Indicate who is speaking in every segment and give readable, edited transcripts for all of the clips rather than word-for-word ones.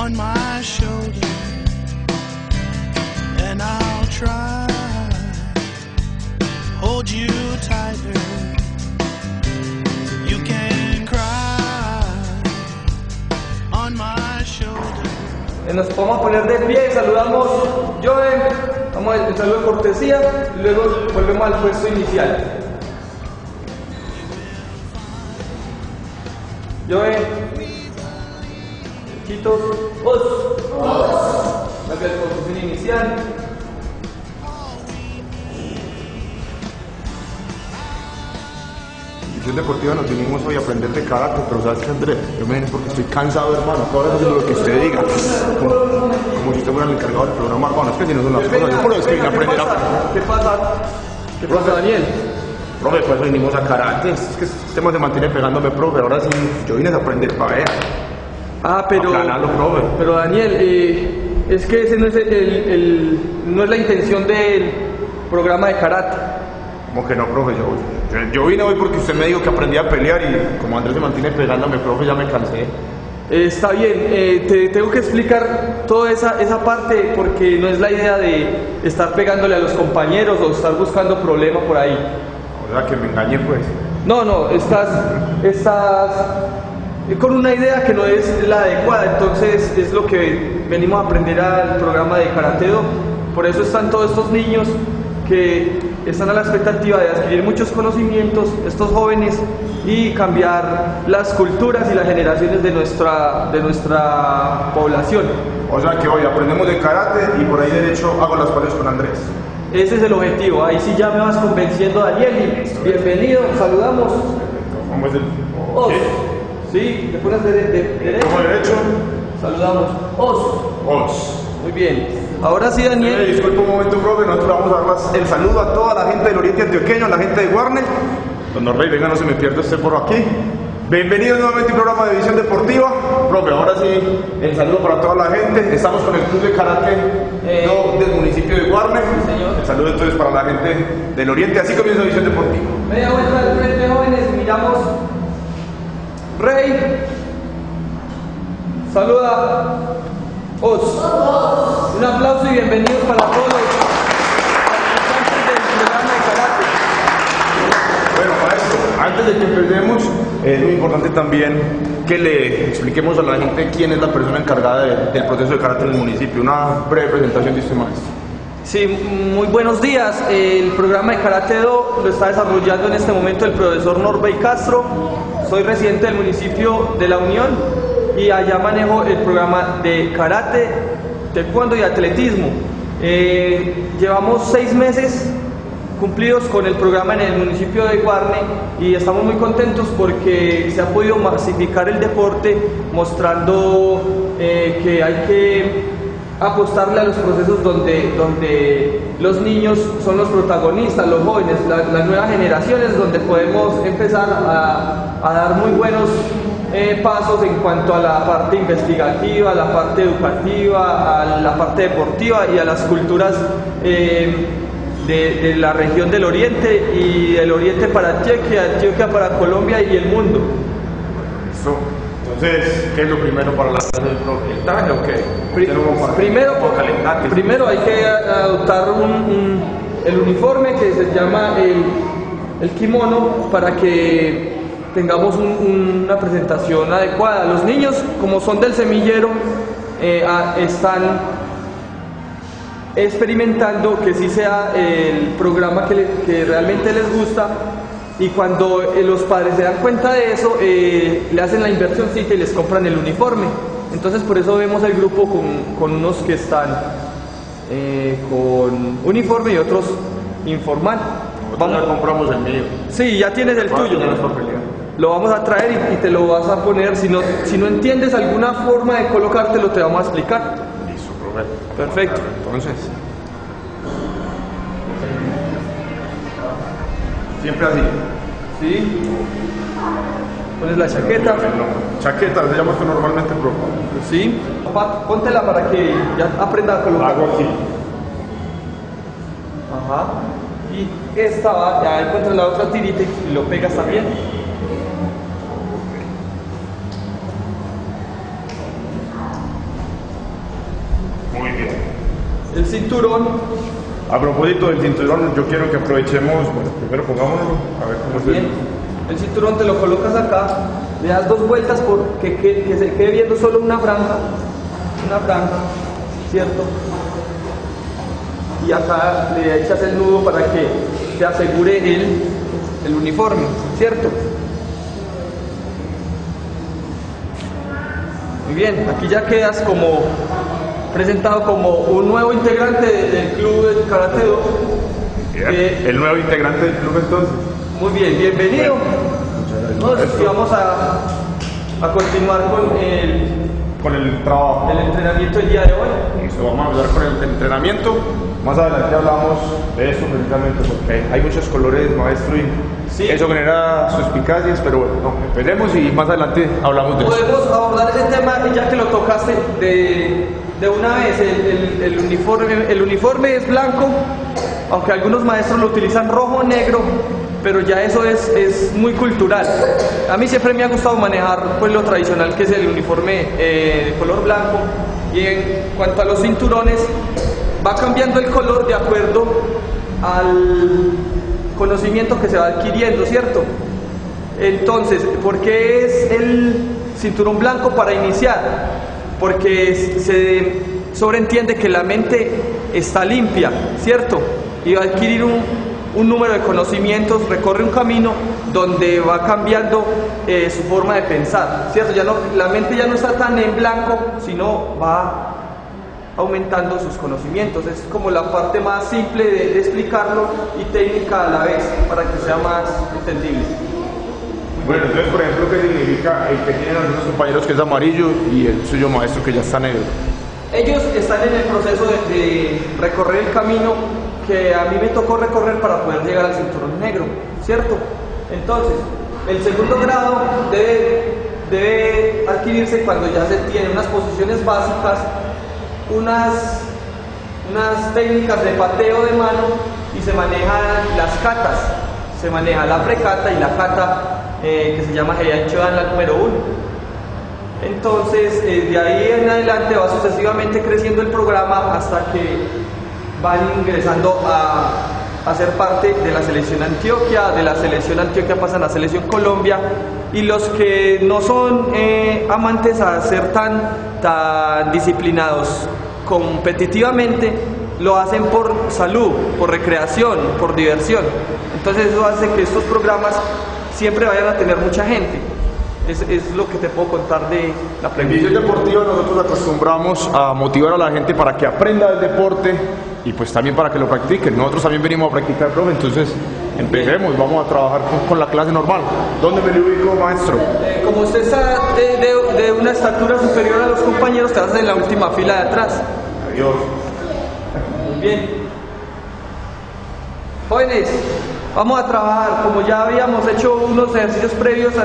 Speaker 1: on my shoulder, and I'll try hold you tighter. You can cry on my shoulder.
Speaker 2: Nos vamos a poner de pie, saludamos Joven, vamos el saludo de cortesía y luego volvemos al puesto inicial. Joven, Chitos, vos. La posición inicial.
Speaker 3: En Deportiva nos vinimos hoy a aprender de karate, pero sabes que Andrés, yo me vine porque estoy cansado, hermano. Ahora hacer lo que usted diga, como si usted fuera el encargado del programa. Bueno, es que si no son las cosas, yo por eso es que vine a aprender a...
Speaker 2: ¿Qué pasa, Daniel?
Speaker 3: Profe, pues vinimos a karate, es que este man se mantiene pegándome, profe. Ahora sí, yo vine a aprender para ver.
Speaker 2: Pero Daniel, es que ese no es no es la intención del programa de karate.
Speaker 3: Como que no, profe, yo vine hoy porque usted me dijo que aprendí a pelear y como Andrés se mantiene pegándome, profe, ya me cansé.
Speaker 2: Está bien, te tengo que explicar toda esa parte porque no es la idea de estar pegándole a los compañeros o estar buscando problemas por ahí.
Speaker 3: O sea, que me engañe, pues.
Speaker 2: No, estás con una idea que no es la adecuada, entonces es lo que venimos a aprender al programa de Karate Do. Por eso están todos estos niños que están a la expectativa de adquirir muchos conocimientos, estos jóvenes, y cambiar las culturas y las generaciones de nuestra población.
Speaker 3: O sea que hoy aprendemos de karate y por ahí derecho hago las pares con Andrés.
Speaker 2: Ese es el objetivo, ahí sí ya me vas convenciendo, Daniel, y bienvenido, saludamos.
Speaker 3: ¿Cómo es el...?
Speaker 2: Os. Sí, te pones derecho.
Speaker 3: ¿Cómo derecho?
Speaker 2: Saludamos. Os. Muy bien. Ahora sí, Daniel.
Speaker 3: Disculpe un momento, profe, nosotros vamos a dar el saludo a toda la gente del Oriente Antioqueño, a la gente de Warner. Don Norrey, venga, no se me pierda usted por aquí. Bienvenidos nuevamente a un programa de Visión Deportiva. Profe, ahora sí, el saludo para toda la gente. Estamos con el Club de Karate del municipio de Warner.
Speaker 2: Sí, señor.
Speaker 3: El saludo entonces para la gente del Oriente. Así comienza Visión Deportiva.
Speaker 2: Media vuelta al frente, jóvenes, miramos. Rey. Saluda. Os. Un aplauso y bienvenidos para todos los participantes del programa de karate.
Speaker 3: Bueno, maestro, antes de que empecemos, es muy importante también que le expliquemos a la gente quién es la persona encargada del proceso de karate en el municipio. Una breve presentación de usted, maestro.
Speaker 2: Sí, muy buenos días. El programa de Karate Do lo está desarrollando en este momento el profesor Norbey Castro. Soy residente del municipio de La Unión y allá manejo el programa de karate, taekwondo y atletismo. Llevamos 6 meses cumplidos con el programa en el municipio de Guarne y estamos muy contentos porque se ha podido masificar el deporte, mostrando que hay que apostarle a los procesos donde los niños son los protagonistas, los jóvenes, las nuevas generaciones, donde podemos empezar a dar muy buenos pasos en cuanto a la parte investigativa, a la parte educativa, a la parte deportiva y a las culturas de la región del Oriente y del Oriente para Antioquia para Colombia y el mundo.
Speaker 3: Listo. Entonces, ¿qué es lo primero para la clase del profe? ¿El traje o qué?
Speaker 2: Primero hay que adoptar el uniforme que se llama el kimono para que tengamos una presentación adecuada. Los niños, como son del semillero, están experimentando que sí sea el programa que realmente les gusta, y cuando los padres se dan cuenta de eso, le hacen la inversióncita y les compran el uniforme. Entonces por eso vemos el grupo con unos que están con uniforme y otros informal.
Speaker 3: Nosotros ya compramos el mío.
Speaker 2: Sí, ya tienes el tuyo. Lo vamos a traer y te lo vas a poner. Si no entiendes alguna forma de colocártelo, te vamos a explicar.
Speaker 3: Listo, profe.
Speaker 2: Perfecto.
Speaker 3: Entonces, siempre así.
Speaker 2: Sí. Pones la chaqueta.
Speaker 3: Chaqueta, se llama esto normalmente, profe.
Speaker 2: Sí. Papá, póntela para que ya aprenda a colocar.
Speaker 3: Hago aquí.
Speaker 2: Ajá. Y esta va, ya encuentras la otra tirita y lo pegas también. el cinturón.
Speaker 3: A propósito del cinturón, yo quiero que aprovechemos, bueno, primero pongámoslo, a ver cómo se
Speaker 2: Bien, el cinturón te lo colocas acá, le das 2 vueltas que se quede viendo solo una franja, ¿cierto? Y acá le echas el nudo para que se asegure el uniforme, ¿cierto? Muy bien, aquí ya quedas como presentado como un nuevo integrante del club de Karate Do.
Speaker 3: el nuevo integrante del club entonces.
Speaker 2: Muy bien, bienvenido. Entonces, y vamos a continuar
Speaker 3: Con el trabajo.
Speaker 2: el entrenamiento del día de hoy.
Speaker 3: Listo, vamos a hablar con el entrenamiento. Más adelante hablamos de eso precisamente porque hay muchos colores, maestro, y
Speaker 2: Sí.
Speaker 3: eso genera suspicacias, pero bueno, no, empecemos y más adelante hablamos de eso.
Speaker 2: Podemos abordar ese tema ya que lo tocaste de una vez. El uniforme es blanco, aunque algunos maestros lo utilizan rojo o negro, pero ya eso es muy cultural. A mí siempre me ha gustado manejar pues lo tradicional, que es el uniforme de color blanco, y en cuanto a los cinturones va cambiando el color de acuerdo al conocimiento que se va adquiriendo, ¿cierto? Entonces, ¿por qué es el cinturón blanco para iniciar? Porque se sobreentiende que la mente está limpia, ¿cierto? Y va a adquirir un número de conocimientos, recorre un camino donde va cambiando su forma de pensar, ¿cierto? La mente ya no está tan en blanco, sino va aumentando sus conocimientos. Es como la parte más simple de explicarlo y técnica a la vez, para que sea más entendible.
Speaker 3: Bueno, entonces, por ejemplo, ¿qué significa el que tienen algunos compañeros que es amarillo y el suyo maestro que ya está negro?
Speaker 2: Ellos están en el proceso de recorrer el camino que a mí me tocó recorrer para poder llegar al cinturón negro, ¿cierto? Entonces, el segundo grado debe adquirirse cuando ya se tienen unas posiciones básicas, unas técnicas de pateo de mano, y se manejan las katas. Se maneja la precata y la kata, que se llama Heian Chodan, la número 1. Entonces, de ahí en adelante va sucesivamente creciendo el programa hasta que van ingresando a ser parte de la selección Antioquia. De la selección Antioquia pasan a la selección Colombia, y los que no son amantes a ser tan disciplinados competitivamente, lo hacen por salud, por recreación, por diversión. Entonces eso hace que estos programas siempre vayan a tener mucha gente. Es lo que te puedo contar de la
Speaker 3: En
Speaker 2: premisa.
Speaker 3: Visión Deportiva nosotros acostumbramos a motivar a la gente para que aprenda del deporte y pues también para que lo practiquen. Nosotros también venimos a practicar, profe, entonces empecemos, vamos a trabajar con la clase normal. ¿Dónde me lo ubico, maestro?
Speaker 2: Como usted está de una estatura superior a los compañeros, te vas en la última fila de atrás.
Speaker 3: Adiós.
Speaker 2: Muy bien. Jóvenes, vamos a trabajar. Como ya habíamos hecho unos ejercicios previos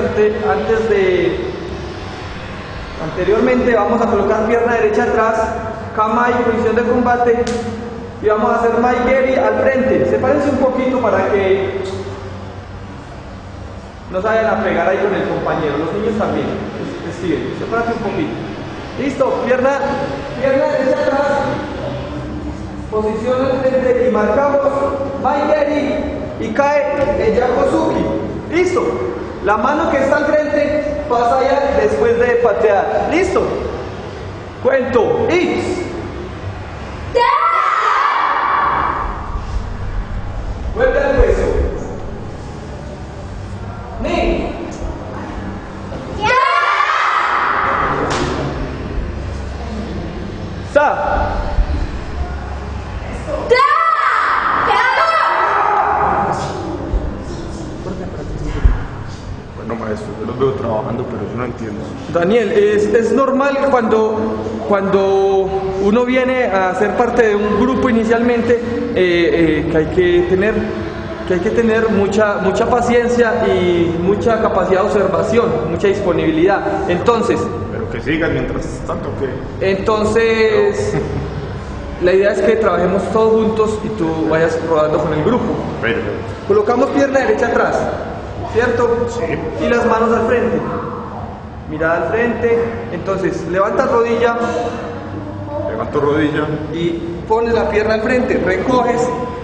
Speaker 2: anteriormente, vamos a colocar pierna derecha atrás, cama y posición de combate, y vamos a hacer Maigeri al frente. Sepárense un poquito para que no se vayan a pegar ahí con el compañero. Los niños también. Steven, sepárate un poquito. Listo, pierna derecha atrás, posición al frente, y marcamos Maigeri, y cae el Yakosuki. Listo. La mano que está al frente pasa allá después de patear. Listo. Cuento. Y vuelve al hueso. Ni. Sa.
Speaker 3: Bueno, maestro, yo los veo trabajando, pero yo no entiendo.
Speaker 2: Daniel, es normal cuando uno viene a ser parte de un grupo inicialmente, que hay que tener mucha paciencia y mucha capacidad de observación, mucha disponibilidad. Entonces,
Speaker 3: Pero que sigan mientras tanto que...
Speaker 2: la idea es que trabajemos todos juntos y tú vayas rodando con el grupo.
Speaker 3: Pero,
Speaker 2: Colocamos pierna derecha atrás, ¿cierto?
Speaker 3: Sí.
Speaker 2: Y las manos al frente. Mirada al frente. Entonces, levanta rodilla
Speaker 3: levanto rodilla.
Speaker 2: y pones la pierna al frente, recoges,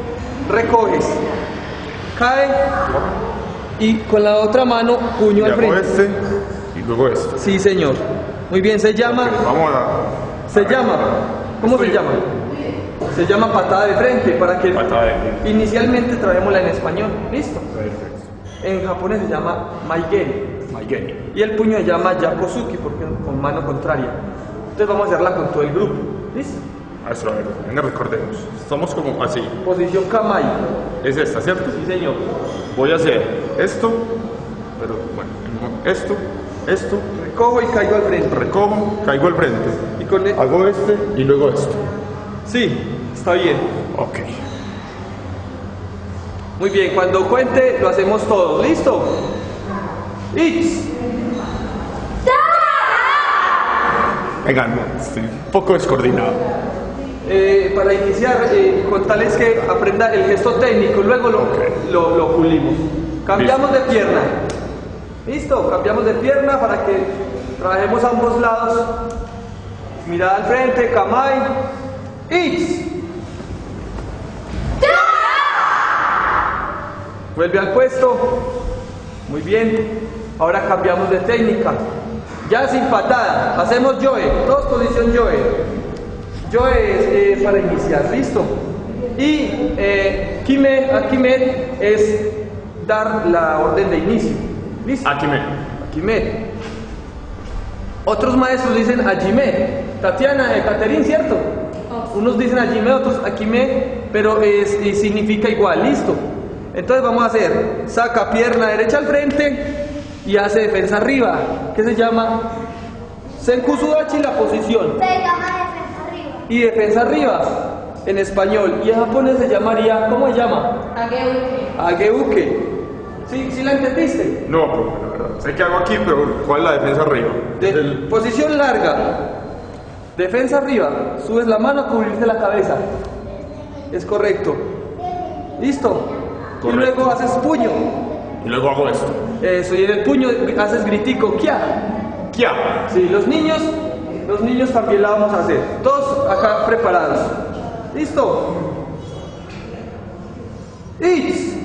Speaker 2: cae y con la otra mano puño
Speaker 3: Y
Speaker 2: al
Speaker 3: hago
Speaker 2: frente.
Speaker 3: este y luego este.
Speaker 2: Sí, señor. Muy bien, se llama,
Speaker 3: Ok, vamos a...
Speaker 2: ¿cómo se
Speaker 3: Estoy-
Speaker 2: llama? Se llama patada de frente para que
Speaker 3: Patada de frente.
Speaker 2: inicialmente trabémosla en español. ¿Listo?
Speaker 3: Perfecto.
Speaker 2: En japonés se llama maigeri.
Speaker 3: Maigeri.
Speaker 2: Y el puño se llama yakosuki porque con mano contraria. Entonces vamos a hacerla con todo el grupo. ¿Listo?
Speaker 3: A ver, venga, recordemos. Estamos como así.
Speaker 2: Posición kamai.
Speaker 3: Es esta, ¿cierto?
Speaker 2: Sí, señor.
Speaker 3: Voy a hacer esto, pero bueno, esto,
Speaker 2: Recojo y caigo al frente.
Speaker 3: recojo, caigo al frente.
Speaker 2: Y con el...
Speaker 3: Hago este y luego esto.
Speaker 2: Sí, está bien.
Speaker 3: Ok.
Speaker 2: Muy bien, cuando cuente lo hacemos todos. ¿Listo? It's.
Speaker 3: Venga, no, estoy un poco descoordinado.
Speaker 2: Para iniciar, contarles que aprenda el gesto técnico, luego lo pulimos. Cambiamos de pierna. ¿Listo? Cambiamos de pierna para que trabajemos a ambos lados. Mirada al frente, kamai. It's. Vuelve al puesto. Muy bien. Ahora cambiamos de técnica. Ya sin patada. Hacemos yoe. Todos posición yoe. Yoe es para iniciar. ¿Listo? Y Kime es dar la orden de inicio. ¿Listo? Akime. Otros maestros dicen Ajime. Tatiana, Caterín, ¿cierto? Unos dicen Ajime, otros Akime, pero significa igual. ¿Listo? Entonces vamos a hacer, saca pierna derecha al frente y hace defensa arriba, que se llama Senkusudachi, la posición.
Speaker 4: Se llama defensa arriba.
Speaker 2: Y defensa arriba, en español. Y en japonés se llamaría, ¿cómo se llama? Ageuke. ¿Sí la entendiste?
Speaker 3: No, profe, la verdad. Sé que hago aquí, pero ¿cuál es la defensa arriba?
Speaker 2: Posición larga. Defensa arriba. Subes la mano a cubrirte la cabeza. Es correcto. ¿Listo?
Speaker 3: Correcto.
Speaker 2: Y luego haces puño.
Speaker 3: Y luego hago esto.
Speaker 2: Eso, y en el puño haces gritico, kia.
Speaker 3: Kia.
Speaker 2: Sí, los niños también la vamos a hacer. Todos acá preparados. ¿Listo? It's.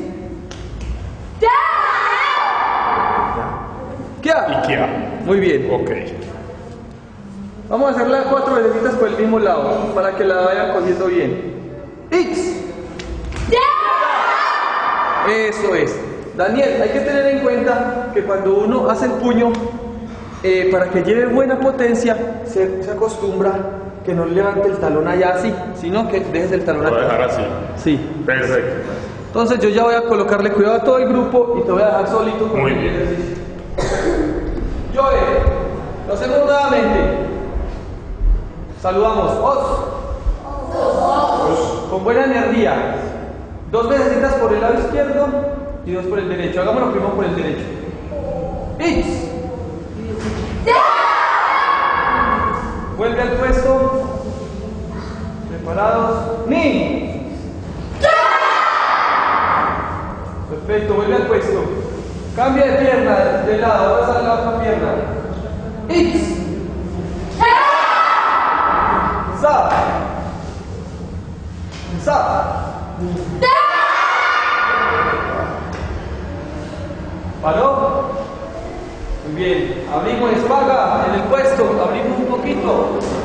Speaker 2: Kia.
Speaker 3: Y Kia.
Speaker 2: Muy bien.
Speaker 3: Ok.
Speaker 2: Vamos a hacerla 4 veces por el mismo lado para que la vayan cogiendo bien. It's. Eso es. Daniel, hay que tener en cuenta que cuando uno hace el puño, para que lleve buena potencia, se acostumbra que no levante el talón allá así, sino que dejes el talón
Speaker 3: Lo voy a
Speaker 2: acá.
Speaker 3: dejar así.
Speaker 2: Sí.
Speaker 3: Perfecto.
Speaker 2: Entonces yo ya voy a colocarle cuidado a todo el grupo y te voy a dejar solito con
Speaker 3: Muy
Speaker 2: el
Speaker 3: bien.
Speaker 2: ejercicio. Joe, lo hacemos nuevamente. Saludamos. Os. Con buena energía. 2 veces por el lado izquierdo y 2 por el derecho. Hagámoslo primero por el derecho. It's. Vuelve al puesto. Preparados. Ni. Perfecto, vuelve al puesto. Cambia de pierna, de lado, ahora sale la otra pierna. It's. Sa. Sa. ¿Paró? Muy bien. Abrimos espaga en el puesto, abrimos un poquito.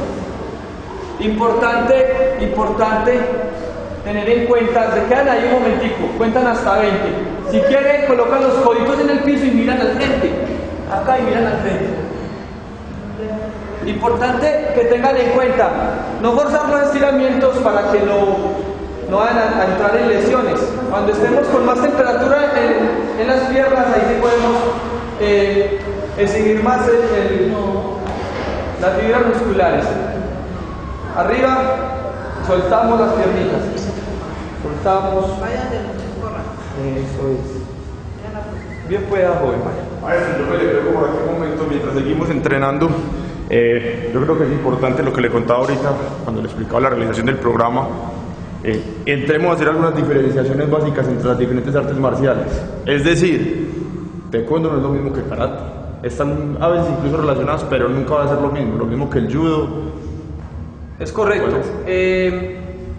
Speaker 2: Importante tener en cuenta, se quedan ahí un momentico, cuentan hasta 20. Si quieren, colocan los coditos en el piso y miran al frente. Acá y miran al frente. Importante que tengan en cuenta, no forzar los estiramientos para que no vayan a entrar en lesiones. Cuando estemos con más temperatura en las piernas, ahí sí podemos exigir más las fibras musculares. Arriba, soltamos las piernitas. Soltamos. Eso es. Bien pueda, joven.
Speaker 3: A ver, yo me le pego por aquí un momento mientras seguimos entrenando. Yo creo que es importante lo que le contaba ahorita cuando le explicaba la realización del programa. Entremos a hacer algunas diferenciaciones básicas entre las diferentes artes marciales. Es decir, taekwondo no es lo mismo que karate. Están a veces incluso relacionadas, pero nunca va a ser lo mismo que el judo.
Speaker 2: Es correcto.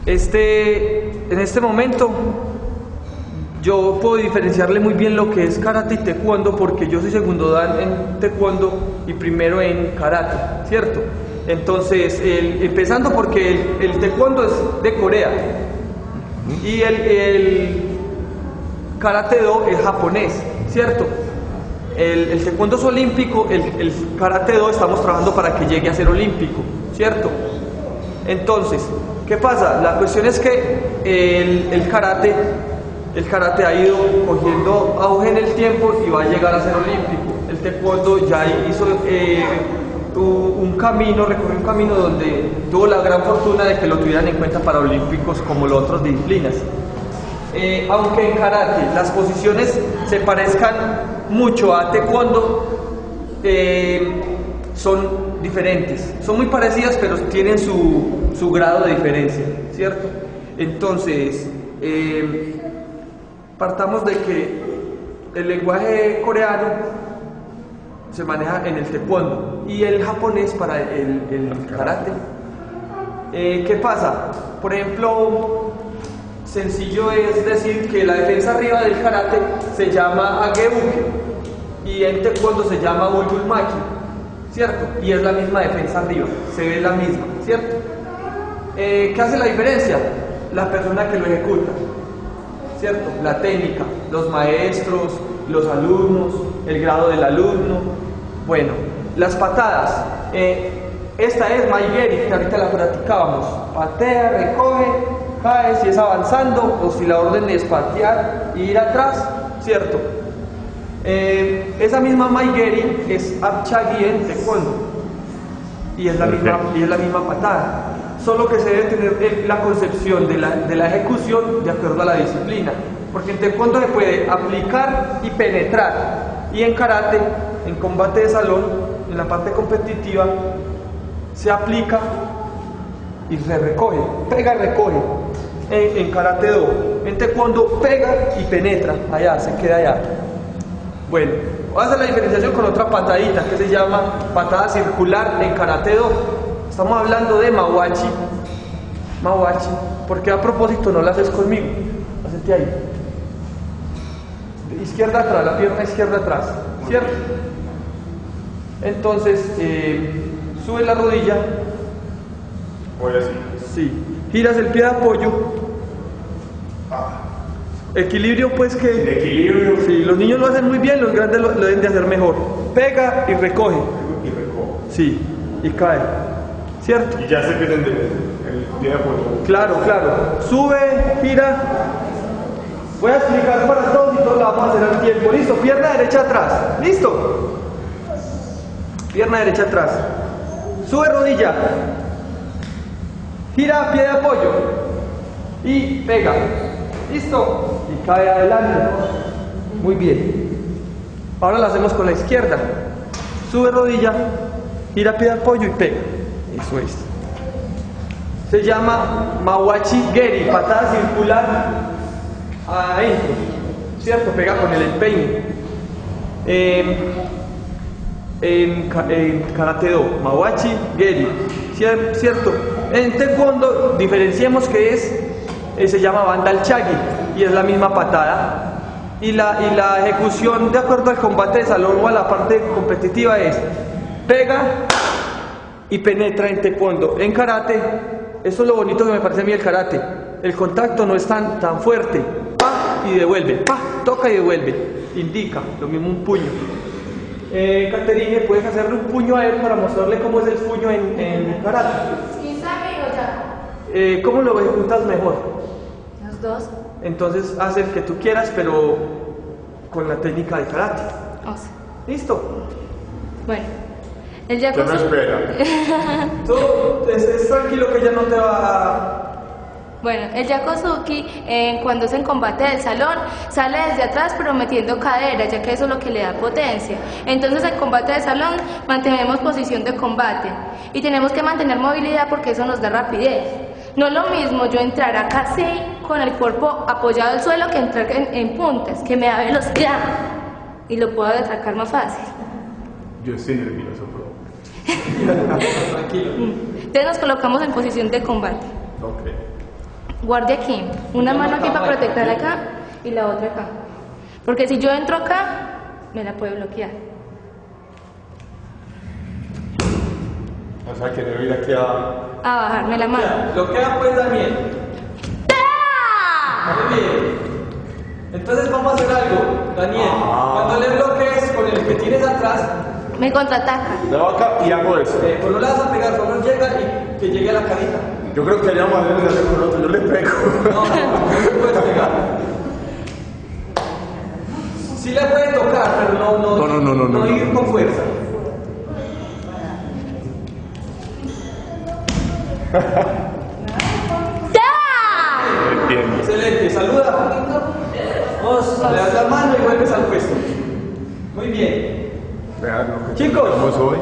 Speaker 2: En este momento yo puedo diferenciarle muy bien lo que es karate y taekwondo, porque yo soy segundo dan en taekwondo y primero en karate, ¿cierto? Entonces, empezando porque el taekwondo es de Corea y el karate do es japonés, ¿cierto? El taekwondo es olímpico, el karate do estamos trabajando para que llegue a ser olímpico, ¿cierto? Entonces, ¿qué pasa? La cuestión es que el karate ha ido cogiendo auge en el tiempo y va a llegar a ser olímpico. El taekwondo ya hizo recorrió un camino donde tuvo la gran fortuna de que lo tuvieran en cuenta para olímpicos como las otras disciplinas. Aunque en karate las posiciones se parezcan mucho a taekwondo, son diferentes, son muy parecidas pero tienen su grado de diferencia, ¿cierto? Entonces, partamos de que el lenguaje coreano se maneja en el taekwondo y el japonés para el karate. ¿Qué pasa? Por ejemplo, sencillo es decir que la defensa arriba del karate se llama agebuke y en taekwondo se llama ulgulmaki, ¿cierto? Y es la misma defensa arriba, se ve la misma, ¿cierto? ¿Qué hace la diferencia? La persona que lo ejecuta, ¿cierto? La técnica, los maestros, los alumnos, el grado del alumno. Bueno, las patadas. Esta es Maigeri, que ahorita la practicábamos. Patea, recoge, cae si es avanzando o si la orden es patear e ir atrás, ¿cierto? Esa misma Maigeri es Apchagi en taekwondo y es la misma patada, solo que se debe tener la concepción de la ejecución de acuerdo a la disciplina, porque en taekwondo se puede aplicar y penetrar, y en karate, en combate de salón, en la parte competitiva, se aplica y se recoge, pega y recoge. En karate do, en taekwondo pega y penetra, allá, se queda allá. Bueno, voy a hacer la diferenciación con otra patadita que se llama patada circular en karate do. Estamos hablando de mawachi, porque a propósito no la haces conmigo, hacete ahí. De izquierda atrás, la pierna izquierda atrás, ¿cierto? Entonces, sube la rodilla.
Speaker 3: Voy así.
Speaker 2: Sí. Giras el pie de apoyo. Equilibrio, pues que...
Speaker 3: Equilibrio.
Speaker 2: Sí, los niños lo hacen muy bien, los grandes lo deben de hacer mejor. Pega y recoge.
Speaker 3: Y recojo.
Speaker 2: Sí, y cae. ¿Cierto?
Speaker 3: Y ya se pierden el pie de apoyo.
Speaker 2: Claro, claro. Sube, gira. Voy a explicar para todos y todos lo vamos a hacer al tiempo. Listo, pierna derecha atrás. Listo. Pierna derecha atrás. Sube rodilla. Gira pie de apoyo. Y pega. Listo. Y cae adelante. Muy bien. Ahora lo hacemos con la izquierda. Sube rodilla. Gira pie de apoyo y pega. Eso es. Se llama Mawachi Geri, patada circular adentro, ¿cierto? Pega con el empeine. En karate do, Mawachi Geri, ¿cierto? En taekwondo diferenciamos que se llama bandal chagi y es la misma patada. Y la ejecución de acuerdo al combate de salón o a la parte competitiva es pega y penetra en taekwondo. En karate, esto es lo bonito que me parece a mí el karate, el contacto no es tan fuerte, pa y devuelve, pa, toca y devuelve, indica, lo mismo un puño. Caterine, puedes hacerle un puño a él para mostrarle cómo es el puño en karate. ¿Cómo lo ejecutas mejor?
Speaker 4: Los dos.
Speaker 2: Entonces haz el que tú quieras, pero con la técnica de karate. ¿Listo?
Speaker 4: Bueno. Él ya
Speaker 3: ¿Qué me espera?
Speaker 2: Tú, es tranquilo que ella no te va a...
Speaker 4: Bueno, el Yakosuki, cuando es en combate del salón, sale desde atrás pero metiendo cadera, ya que eso es lo que le da potencia. Entonces en combate de salón mantenemos posición de combate y tenemos que mantener movilidad porque eso nos da rapidez. No es lo mismo yo entrar acá así, con el cuerpo apoyado al suelo, que entrar en puntas, que me da velocidad y lo puedo sacar más fácil.
Speaker 3: Yo estoy nervioso, bro.
Speaker 2: Tranquilo.
Speaker 4: Entonces nos colocamos en posición de combate.
Speaker 3: Ok.
Speaker 4: guarde aquí. Una mano aquí para proteger acá y la otra acá. Porque si yo entro acá, me la puede bloquear.
Speaker 3: O sea que debo ir aquí
Speaker 4: A bajarme la mano.
Speaker 2: Bloquea pues Daniel. Muy bien. Entonces vamos a hacer algo, Daniel. Cuando le bloquees con el que tienes atrás,
Speaker 4: Me contraataca.
Speaker 3: de vaca y hago eso.
Speaker 2: pues no le vas a pegar, solo llega y que llegue a la carita.
Speaker 3: Yo creo que haría más de hacer con otro, yo le pego.
Speaker 2: No le puedes pegar. Sí le puede tocar, pero no ir con fuerza.
Speaker 3: Entiendo.
Speaker 2: Excelente, saluda. Vos le das la mano y vuelves al puesto. Muy bien.
Speaker 3: Vean lo que
Speaker 2: Chicos.
Speaker 3: tenemos hoy.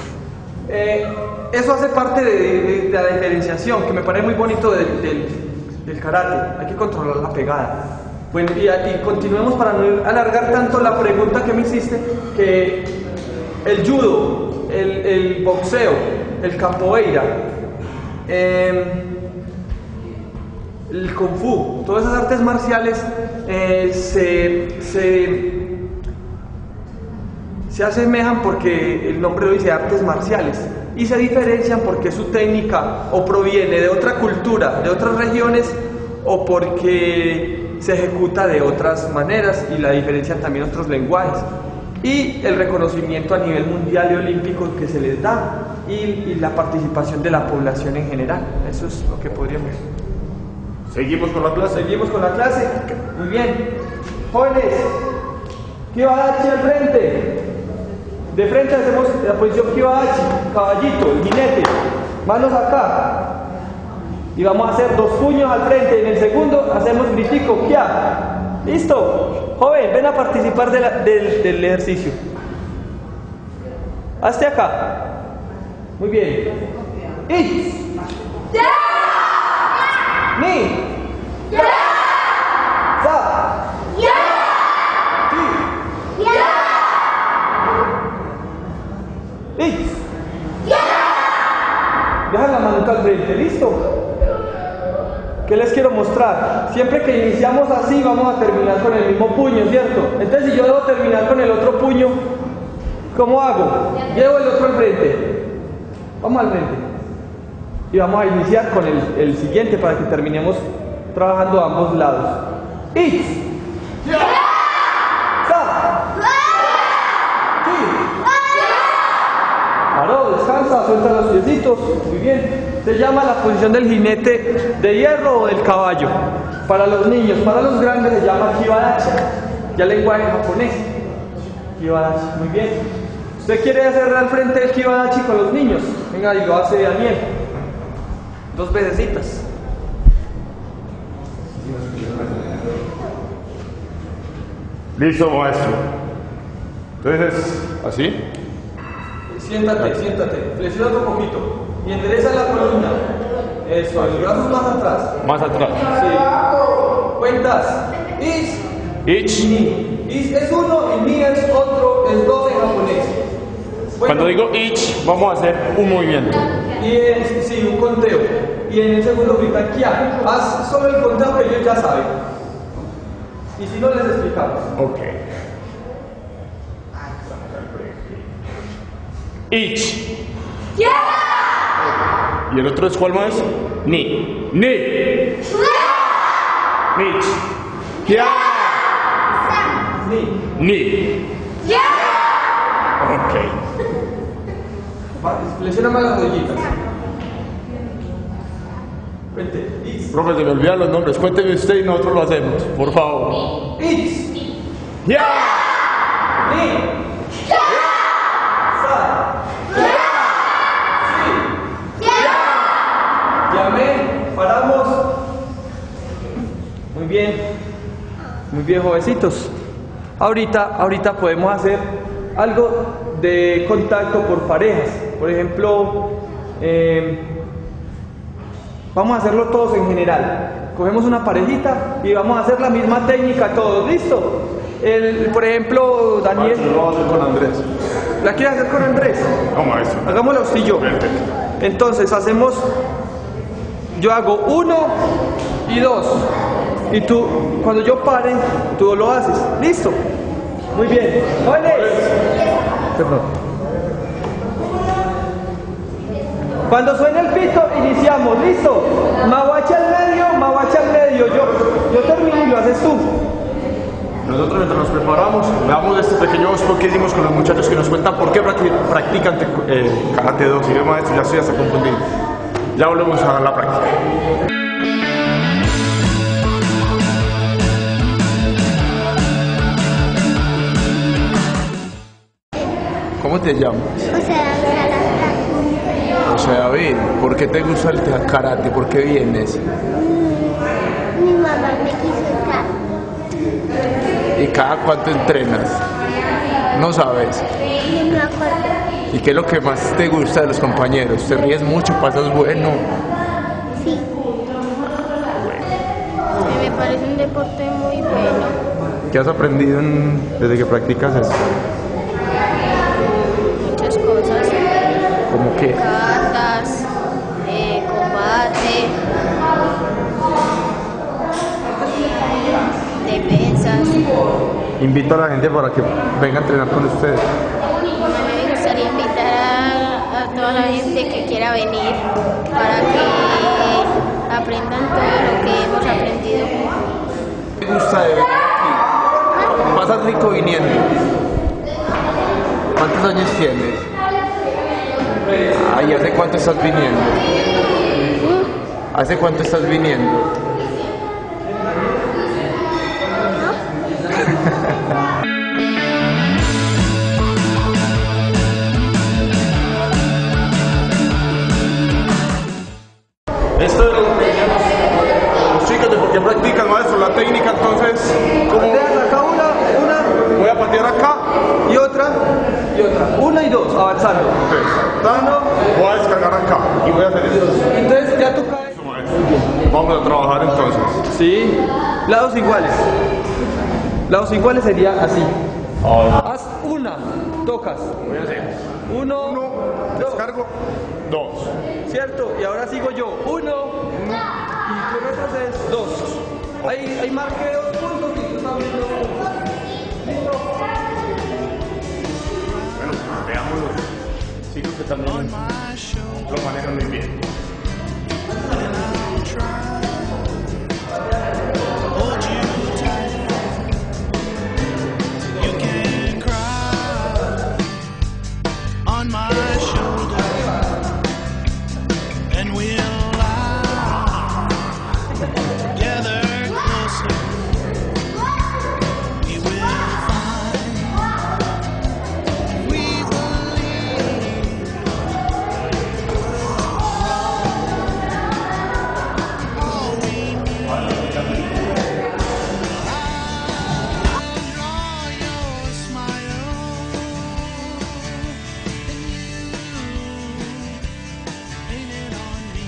Speaker 2: Eso hace parte de la diferenciación, que me parece muy bonito del karate. Hay que controlar la pegada. Bueno, y continuemos para no alargar tanto la pregunta que me hiciste, que el judo, el boxeo, el capoeira, el kung fu, todas esas artes marciales se asemejan porque el nombre lo dice artes marciales y se diferencian porque su técnica o proviene de otra cultura, de otras regiones o porque se ejecuta de otras maneras y la diferencian también otros lenguajes y el reconocimiento a nivel mundial y olímpico que se les da y la participación de la población en general. Eso es lo que podríamos.
Speaker 3: Seguimos con la clase.
Speaker 2: Seguimos con la clase. Muy bien. Jóvenes, Kibahachi al frente. De frente hacemos la posición Kibahachi, caballito, el jinete. Manos acá. Y vamos a hacer 2 puños al frente. En el segundo hacemos gritico, Kia. ¿Listo? Joven, ven a participar del ejercicio. Hazte acá. Muy bien. Y. Ni. Sa. Ti. Deja la mano al frente, ¿listo? ¿Qué les quiero mostrar? Siempre que iniciamos así vamos a terminar con el mismo puño, ¿cierto? Entonces si yo debo terminar con el otro puño, ¿cómo hago? Llevo el otro al frente. Vamos al frente. Y vamos a iniciar con el siguiente para que terminemos trabajando a ambos lados. Y. Paró, descansa, suelta los piecitos. Muy bien. Se llama la posición del jinete de hierro o del caballo. Para los niños, para los grandes se llama Kibadachi. Ya lenguaje japonés. Kibadachi, muy bien. ¿Usted quiere hacer al frente el Kibadachi con los niños? Venga, y lo hace Daniel. 2 vecesitas.
Speaker 3: Listo, maestro. Entonces, ¿así?
Speaker 2: Siéntate, siéntate. Flexiona un poquito. Y endereza la columna. Eso, los brazos más atrás.
Speaker 3: Más atrás.
Speaker 2: Sí. Cuentas. Is.
Speaker 3: Ich.
Speaker 2: Ni. Is es 1 y ni es otro, es 2 en japonés.
Speaker 3: Cuando digo ich, vamos a hacer un movimiento.
Speaker 2: Y sí, un conteo. Y en el segundo grita Kia. Haz solo el conteo que ellos ya saben. Y si no, les explicamos.
Speaker 3: Ok. Ich. ¿Y el otro es cuál más? Ni. Ni. Mich. Kia.
Speaker 2: Ni.
Speaker 3: Ni. Ok.
Speaker 2: Flexiona más las rodillitas. Vente. Is.
Speaker 3: Profe, se me olvidan los nombres. Cuénteme usted y nosotros lo hacemos, por favor.
Speaker 2: Is.
Speaker 3: ¡Ya!
Speaker 2: Ni. Sa. Sí. Llamé. Paramos. Muy bien. Muy bien, jovencitos. Ahorita podemos hacer algo de contacto por parejas. Por ejemplo, vamos a hacerlo todos en general. Cogemos una parejita y vamos a hacer la misma técnica todos. ¿Listo? Por ejemplo, Daniel.
Speaker 3: Lo vamos a hacer con Andrés.
Speaker 2: ¿La quieres hacer con Andrés?
Speaker 3: No, maestro.
Speaker 2: Hagámoslo usted y yo.
Speaker 3: Perfecto.
Speaker 2: Entonces hacemos. Yo hago 1 y 2. Y tú, cuando yo pare, tú lo haces. ¿Listo? Muy bien. ¡Jóvenes! Perdón. Cuando suene el pito, iniciamos. ¿Listo? Mahuache al medio. Yo termino y lo haces tú.
Speaker 3: Nosotros mientras nos preparamos, veamos este pequeño spot que hicimos con los muchachos que nos cuentan por qué practican Karate Do. Señor maestro, ya estoy hasta confundido. Ya volvemos a la práctica. ¿Cómo te llamas? José David, ¿por qué te gusta el karate? ¿Por qué vienes?
Speaker 5: Mi mamá me quiso entrar.
Speaker 3: ¿Y cada cuánto entrenas? No sabes.
Speaker 5: No me acuerdo.
Speaker 3: ¿Y qué es lo que más te gusta de los compañeros? ¿Te ríes mucho? ¿Pasas bueno?
Speaker 5: Sí. Me parece un deporte muy bueno.
Speaker 3: ¿Qué has aprendido desde que practicas eso?
Speaker 5: Muchas cosas.
Speaker 3: ¿Cómo qué?
Speaker 5: Catas, combate, defensas.
Speaker 3: Invito a la gente para que venga a entrenar con ustedes.
Speaker 5: A mí me gustaría invitar a toda la gente que quiera venir para que aprendan todo lo que hemos aprendido.
Speaker 3: ¿Qué te gusta de venir aquí? ¿Pasas rico viniendo? ¿Cuántos años tienes? Ay, ¿hace cuánto estás viniendo? ¿Hace cuánto estás viniendo? Esto es lo que decían los chicos de por qué practican, maestro, la técnica. Entonces, ¿cómo?
Speaker 2: Pateas acá una
Speaker 3: Voy a patear acá.
Speaker 2: y otra. Una y 2, avanzando.
Speaker 3: Voy a descargar acá y voy a hacer eso.
Speaker 2: Entonces ya tú caes.
Speaker 3: Vamos a trabajar entonces.
Speaker 2: Sí. Lados iguales. Lados iguales sería así. Haz una, tocas.
Speaker 3: Voy a hacer
Speaker 2: 1, 2,
Speaker 3: descargo, 2.
Speaker 2: ¿cierto? Y ahora sigo yo. 1, y tú retrocedes 2. Ahí marqué 2 puntos y tú estás viendo puntos. ¿Listo?
Speaker 3: Bueno, veamos los chicos que también
Speaker 1: On my shoulder,
Speaker 3: lo manejan muy bien.
Speaker 1: and I'll try to hold you tight. You can cry on my shoulder, and we'll lie together closer. We will find we believe all we need. I'll draw your smile, and you paint it on me.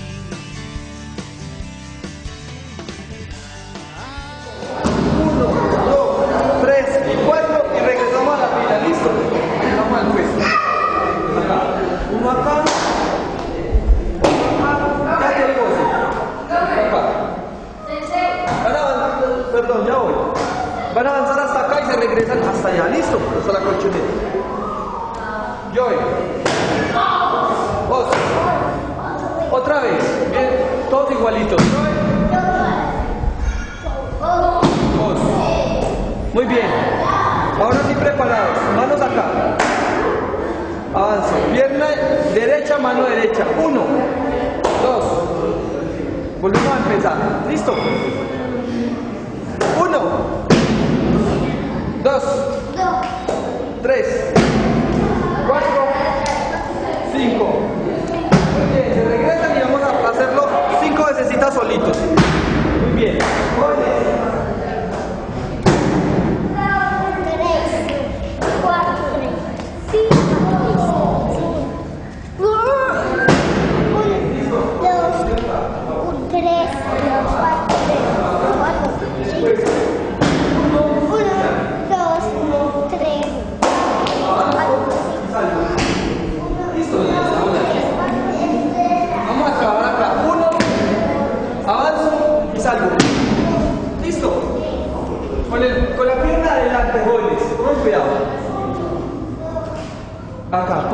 Speaker 2: 1, 2, 3 y 4 y regresamos a la fila. ¿Listo? Vamos al puesto. Acá. Uno acá. Ya te digo. Acá. Van a avanzar, perdón, ya voy. Van a avanzar hasta acá y se regresan hasta allá. ¿Listo? Hasta la colchoneta. Joy. Vos. Otra vez. Bien. Todos igualitos. Joy. Vos. Muy bien. Ahora sí preparados. Manos acá. Avance. Pierna derecha, mano derecha. 1, 2. Volvemos a empezar. ¿Listo? 1, 2, 3, 4, 5. Muy bien, se regresan y vamos a hacerlo 5 vecesitas solitos. Muy bien. Jóvenes.
Speaker 5: 3, 4, 5, 1, 2, 3, 4,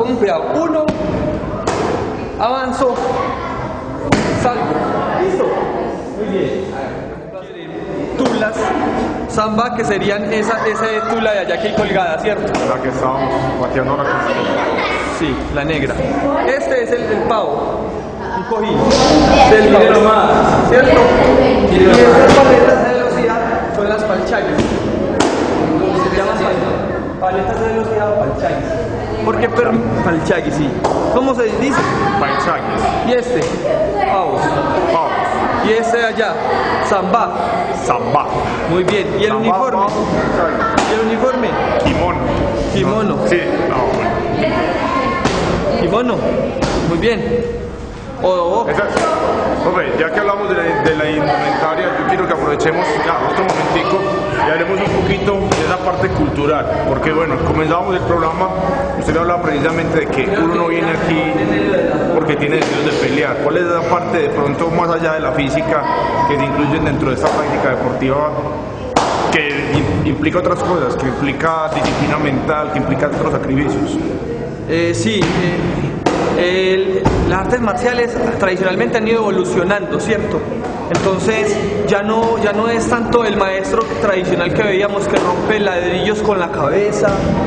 Speaker 2: pongan cuidado. 1, avanzo, salgo. Listo. Muy bien. Tulas, samba, que serían esa tula de allá que hay colgada, ¿cierto?
Speaker 3: La que estábamos pateando ahora.
Speaker 2: Sí, la negra. Este es el pavo, un cojín del pavo nomás, ¿cierto? Y estas paletas de velocidad son las palchayas. Se llaman paletas de velocidad o palchayas. ¿Por qué palchayas? Sí. ¿Cómo se dice?
Speaker 3: Palchayas.
Speaker 2: Y este, pavos.
Speaker 3: Pavos.
Speaker 2: Y este de allá, samba.
Speaker 3: Samba.
Speaker 2: Muy bien. ¿Y el
Speaker 3: Samba,
Speaker 2: uniforme?
Speaker 3: pavo,
Speaker 2: ¿Y el uniforme?
Speaker 3: Kimono.
Speaker 2: Kimono.
Speaker 3: Sí, no, bueno.
Speaker 2: Kimono. Muy bien.
Speaker 3: Hombre, ya que hablamos de la indumentaria, yo quiero que aprovechemos otro momentico y hablemos un poquito de esa parte cultural, porque bueno, comenzábamos el programa, usted hablaba precisamente de que uno no viene aquí porque tiene deseos de pelear. ¿Cuál es esa parte de pronto más allá de la física que se incluyen dentro de esta práctica deportiva que implica otras cosas, que implica disciplina mental, que implica otros sacrificios?
Speaker 2: Las artes marciales tradicionalmente han ido evolucionando, ¿cierto? Entonces ya no es tanto el maestro tradicional que veíamos que rompe ladrillos con la cabeza,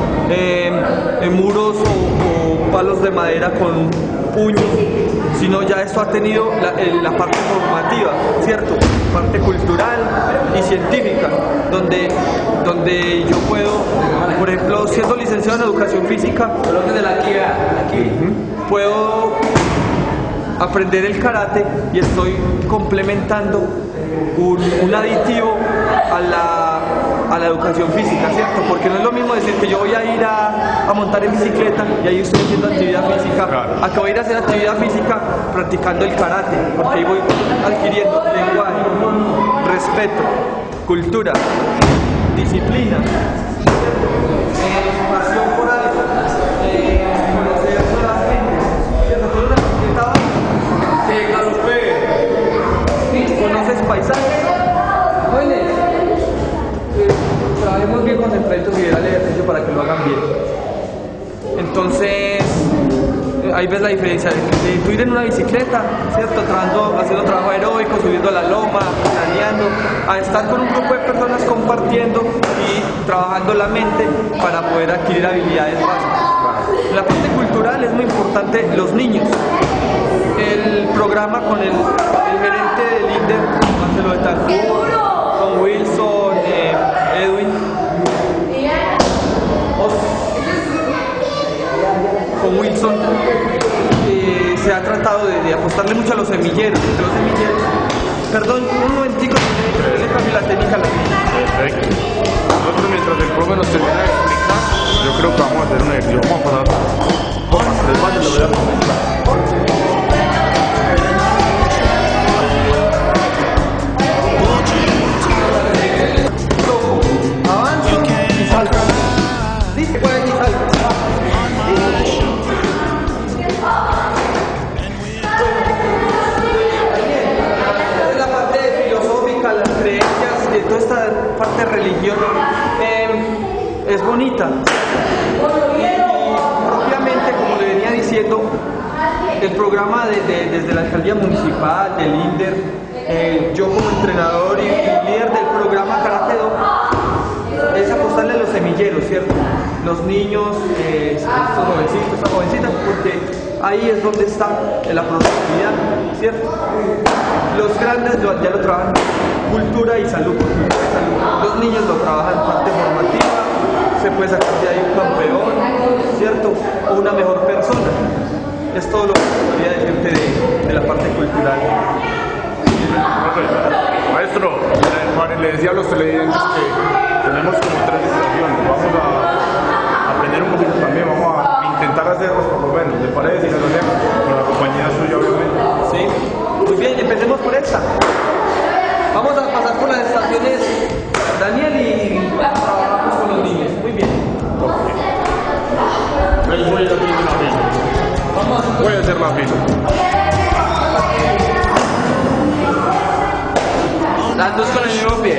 Speaker 2: muros o palos de madera con puño, sino ya esto ha tenido la parte formativa, ¿cierto? Parte cultural y científica, donde yo puedo, por ejemplo, siendo licenciado en educación física, puedo aprender el karate y estoy complementando un aditivo a la educación física, ¿cierto? Porque no es lo mismo decir que yo voy a ir a montar en bicicleta y ahí estoy haciendo actividad física, a que voy a ir a hacer actividad física practicando el karate, porque ahí voy adquiriendo lenguaje, respeto, cultura, disciplina, pasión por algo, conocer nuevas gentes, ¿cierto? Con una bicicleta ¿conoces paisajes? Jóvenes, trabajemos bien concentrados y ver el ejercicio para que lo hagan bien. Entonces, ahí ves la diferencia de tú ir en una bicicleta, ¿cierto? Haciendo trabajo aeróbico, subiendo la loma, planeando, a estar con un grupo de personas compartiendo y trabajando la mente para poder adquirir habilidades básicas. En la parte cultural es muy importante los niños. El programa con el gerente del INDER, Marcelo Betancourt, con Wilson, Edwin, con Wilson, se ha tratado de apostarle mucho a los semilleros. Perdón, un momentico, le cambio la técnica a la niña.
Speaker 3: Perfecto. Nosotros mientras el profe nos termina de explicar, yo creo que vamos a hacer un ejercicio. Vamos a pasar. Después lo voy a comentar.
Speaker 2: Avanzo y salgo. Dice por aquí salgo. Es la parte filosófica, las creencias, toda esta parte de religión es bonita. Y propiamente, como le venía diciendo, el programa desde la alcaldía municipal, del INDER, yo como entrenador y líder del programa Karate Do, es apostarle a los semilleros, ¿cierto? Los niños, estos jovencitos, estas jovencitas, porque ahí es donde está la productividad, ¿cierto? Los grandes ya lo trabajan cultura y salud, los niños lo trabajan parte formativa, se puede sacar de ahí un campeón, ¿cierto? O una mejor persona. Es todo lo que podría decirte de la parte cultural.
Speaker 3: Maestro, le decía a los televidentes que tenemos como 3 distracciones. Vamos a aprender un poquito también, vamos a intentar hacerlos por lo menos. ¿Le parece? Si nos lo hacemos con la compañía suya, obviamente.
Speaker 2: Sí, muy bien, empecemos por esta. Vamos a pasar por las estaciones Daniel y trabajamos con los niños. Muy bien.
Speaker 3: Voy a hacer la fila. Voy a hacer la fila.
Speaker 2: Las dos con el mismo pie.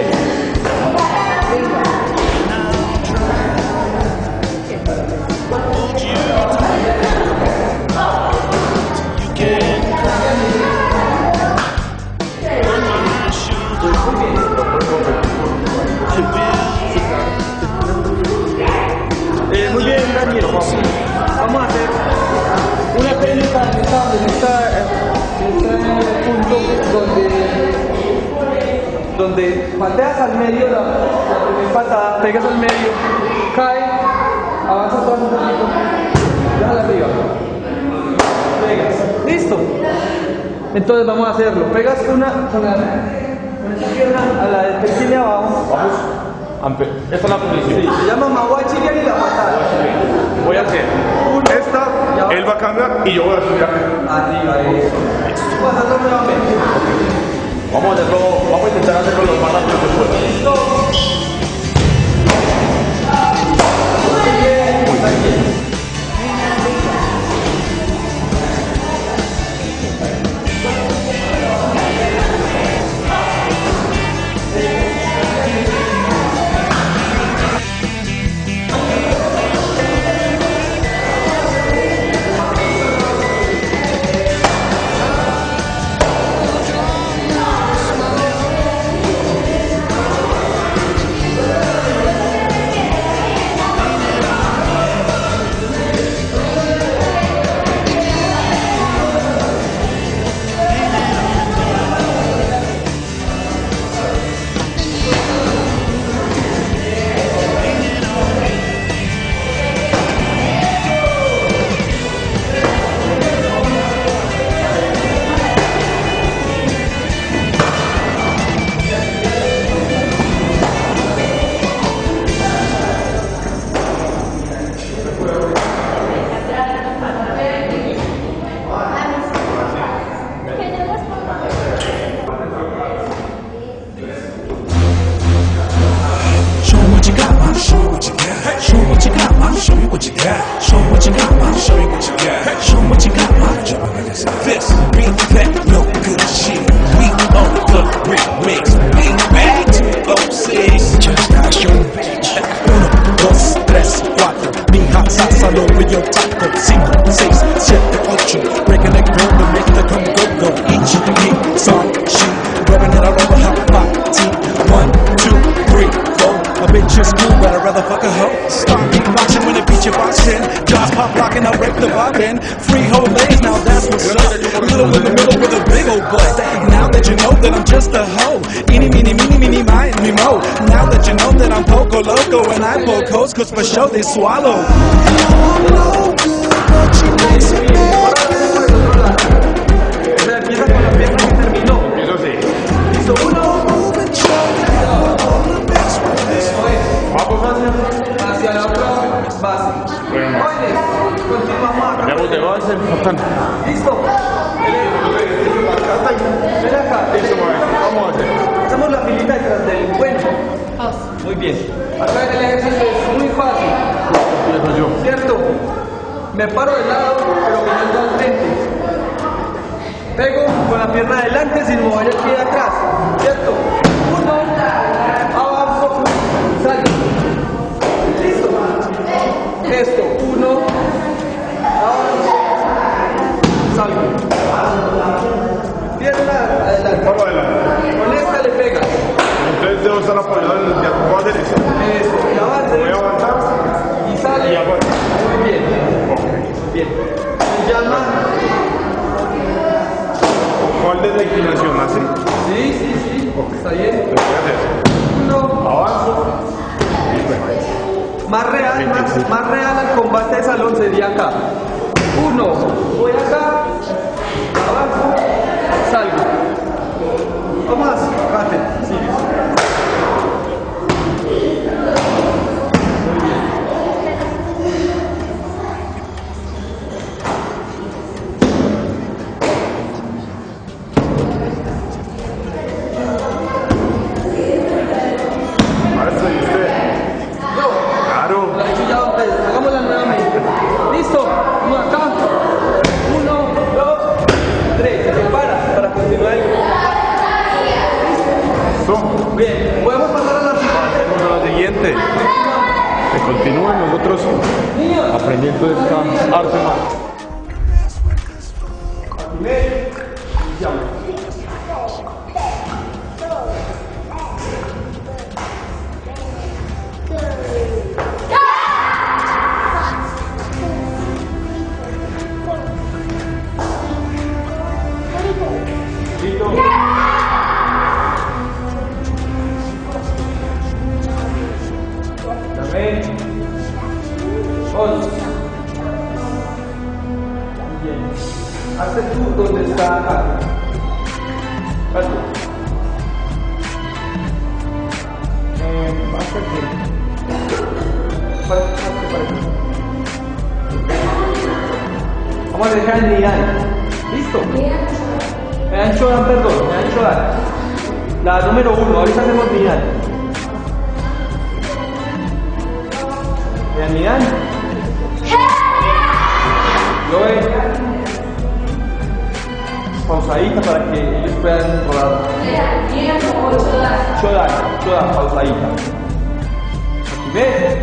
Speaker 2: donde pateas al medio la primera patada, pegas al medio, cae, avanzas todo un poquito, déjala arriba, pegas, listo. Entonces vamos a hacerlo, pegas una con esa pierna a la que tiene abajo.
Speaker 3: Vamos. Esta es la posición.
Speaker 2: Sí, se llama Mahuachigari y la patada.
Speaker 3: Voy a hacer esta, él va a cambiar y yo voy a subir acá.
Speaker 2: Arriba, eso. Vas a hacerlo nuevamente.
Speaker 3: Vamos a intentar hacerlo lo más rápido que pueda.
Speaker 2: Listo. Muy bien, está bien.
Speaker 6: This beat that no good shit. We on the remix. Big bags, OCs. Just ask your bitch. 1, 2, 3, 4. Mi hata salo with your taco. 5, 6, 7, 8. Breaking the ground to make the come go. Each hit, song, shoot. Rubbing it all over her body. 1, 2, 3, 4. A bitch is cool, but I'd rather fuck a hoe. Start beatboxing when it beat your boxing. Jaws pop locking, I'll break the bobbin. Free whole legs, now that's what's up. Little in the middle with a big old butt. Now that you know that I'm just a hoe. Eeny, meeny, my and me mo. Now that you know that I'm poco loco and I poke hoes, cause for sure they swallow.
Speaker 2: Empieza con la pierna que terminó.
Speaker 3: Eso sí.
Speaker 2: Listo, 1.
Speaker 3: Vamos
Speaker 2: Hacia la otra base.
Speaker 3: Bueno.
Speaker 2: Oye, continuamos acá.
Speaker 3: Cambiamos de base.
Speaker 2: Listo. Ven acá.
Speaker 3: Vamos a hacer.
Speaker 2: Hacemos la filita detrás del encuentro. Muy bien. Acá el ejercicio es muy fácil.
Speaker 3: Empiezo yo.
Speaker 2: ¿Cierto? Me paro de lado, pero mirando al frente. Pego con la pierna adelante sin mover el pie de atrás. ¿Cierto? 1, avanzo, salgo. Listo. Esto, 1, avanzo, salgo. Pierna adelante.
Speaker 3: Vamos adelante.
Speaker 2: Con esta le pega.
Speaker 3: Entonces debo estar apoyado en el que puedo hacer eso.
Speaker 2: Eso, y avance.
Speaker 3: Voy a avanzar
Speaker 2: Y sale.
Speaker 3: y avanzo.
Speaker 2: Muy bien. Muy bien. Se llama.
Speaker 3: ¿Cuál es la inclinación? ¿Así?
Speaker 2: Sí. Está bien.
Speaker 3: Entonces voy a hacer eso.
Speaker 2: 1.
Speaker 3: Avanzo.
Speaker 2: Más real al combate de salón sería acá. 1. Voy acá. Abajo. Salgo. Vamos más. Bate. Sigue.
Speaker 3: Maestro, ¿y usted?
Speaker 2: Yo.
Speaker 3: Claro.
Speaker 2: La he hecho ya 2 veces. Hagámosla nuevamente. ¿Listo? Uno acá. 1, 2, 3. Se para continuar el.
Speaker 3: ¿Listo?
Speaker 2: Bien. Podemos pasar a la siguiente.
Speaker 3: Vamos a la siguiente. Que continúen nosotros aprendiendo esta arte más.
Speaker 2: Listo. Vamos a dejar el Nidan. ¿Listo? Medan Shodan, perdón, Medan Shodan. La número 1, ahorita hacemos Nidan. Medan Nidan. Lo ven. Pausadita para que ellos puedan rodar. Shodan, pausadita. Aquí ves.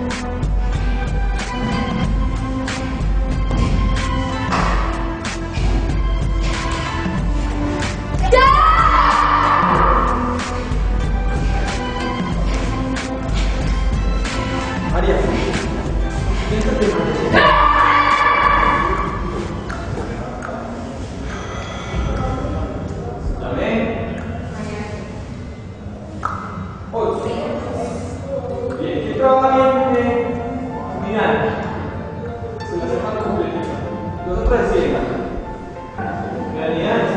Speaker 2: María, siéntate. ¿También? 8. Bien, ¿qué trabaja bien? Mirad. Se lo hace completito. Los otros deciden. Mirad.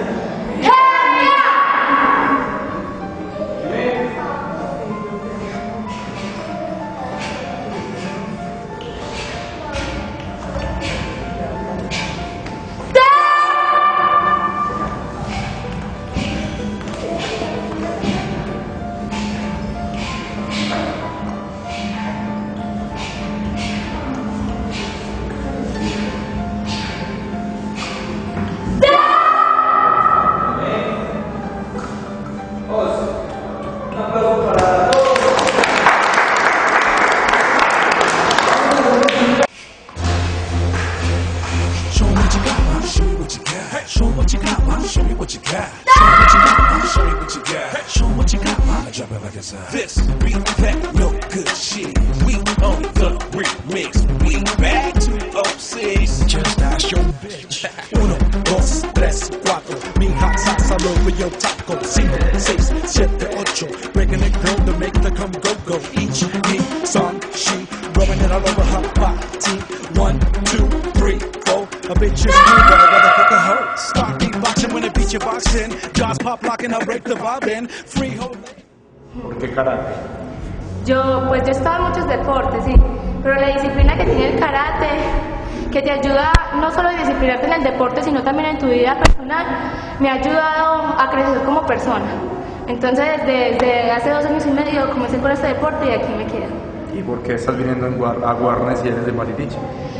Speaker 6: Show what you got, mama. Show me what you got. Show what you got, mama. Show me what you got. Show what you got, mama. Drop it like it's hot. This beat that no good shit. We on the remix. We back to 06. Just ask your bitch. 1, 2, 3, 4. Mi hot sauce all over your taco. 5, 6, 7, 8. Breaking it down to make the come go. Each, me, son, she. Rubbing it all over her body. 1, 2, 3, 4. A bitch is cool, but I gotta fuck a hoe. Start beatboxing when it beat your boxing. Jaws pop locking, I break the bobbin. Free hold.
Speaker 3: ¿Por qué karate?
Speaker 4: Yo he estado en muchos deportes, sí, pero la disciplina que tiene el karate, que te ayuda no solo a disciplinarte en el deporte, sino también en tu vida personal, me ha ayudado a crecer como persona. Entonces, desde hace 2 años y medio comencé con este deporte y aquí me quedo.
Speaker 3: ¿Y por qué estás viniendo a Guarnes y eres de Marilich?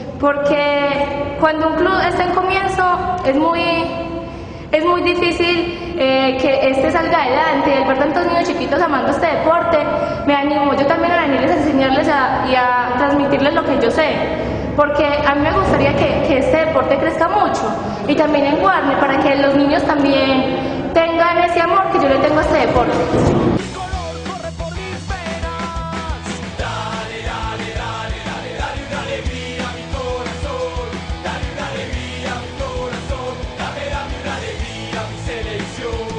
Speaker 4: Porque cuando un club está en comienzo es muy difícil que este salga adelante. El ver tantos niños chiquitos amando este deporte me animó yo también a venirles a enseñarles y a transmitirles lo que yo sé, porque a mí me gustaría que este deporte crezca mucho y también en Guarne, para que los niños también tengan ese amor que yo le tengo a este deporte.
Speaker 6: Selección.